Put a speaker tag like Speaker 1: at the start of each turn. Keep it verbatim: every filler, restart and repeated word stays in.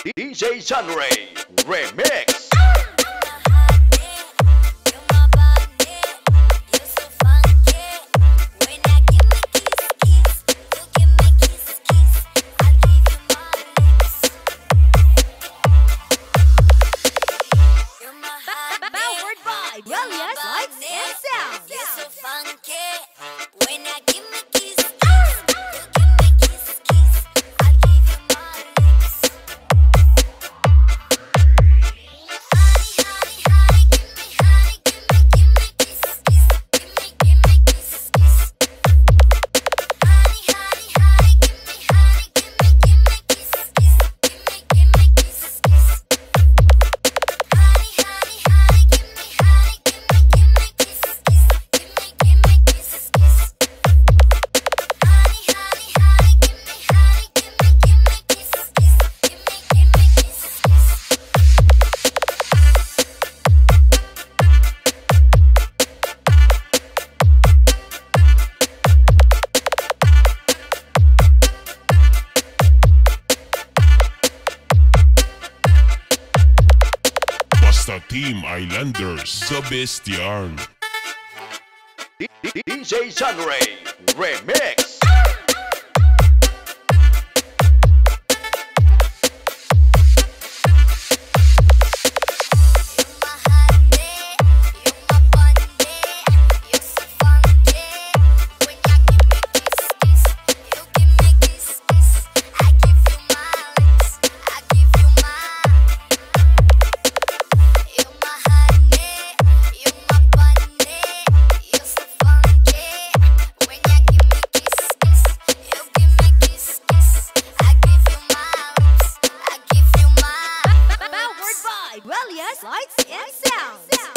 Speaker 1: D J Sunray Remix.
Speaker 2: Powered by Relias Lights and Sound.
Speaker 3: You're so funky when I give me kiss, kiss. You give me kiss, kiss. I give you my lips. Honey, honey, honey, give me, honey, give me, give me kiss, kiss. Give me, give me kiss, kiss. Honey, honey, honey, give me, honey, give me, give me kiss, kiss. Give me, give me kiss, kiss. Honey, honey, honey, give me, honey, give me, give me kiss, kiss. Give me, give me kiss, kiss. Honey, honey, honey, give me, honey, give me, give me kiss, kiss. Give me, give me kiss, kiss.
Speaker 4: Basta Team Islanders sa Best Yarn.
Speaker 1: D J Sunray Remix.
Speaker 3: You're my honey, you're my bunny, you're so funky. When you give me kiss, kiss, you give me kiss, kiss. I give you my lips, I give you my. You're my honey, you're my bunny, you're so funky. When you give me kiss, kiss, you give me kiss, kiss. I give you my lips, I give you my.
Speaker 2: Powered by Relias Lights and Sound.